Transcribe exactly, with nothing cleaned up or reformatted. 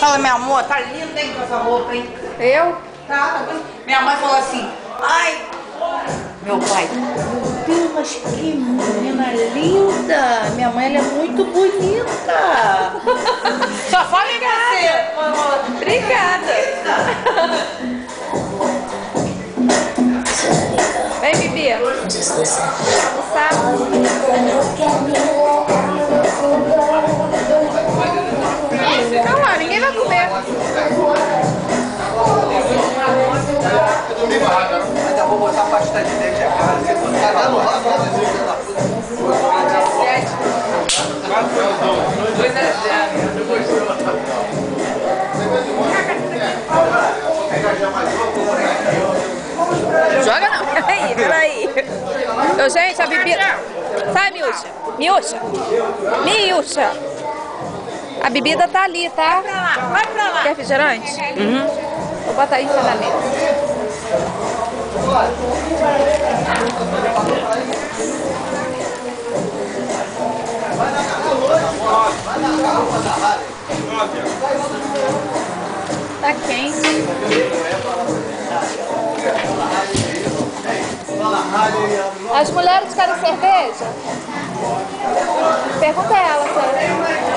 Fala, meu amor, tá lindo, hein, com essa roupa, hein? Eu? Tá, tá bem. Minha mãe falou assim, ai... Meu pai, meu Deus, mas que menina linda! Minha mãe, ela é muito bonita! Só fala em você, mamãe. Obrigada! Vem, Bibi. Almoçar. Fica lá, ninguém vai comer. Ainda vou botar pasta de dente a cara. dois a zero. Joga não. Peraí, peraí. Ô, gente, a bebida... Sai, Miúcha. Miúcha. Miúcha. A bebida tá ali, tá? Vai pra lá, vai pra lá. Quer refrigerante? Uhum. Vou botar aí em cima da mesa. Tá quente. As mulheres querem cerveja? Pergunta a ela, Sara.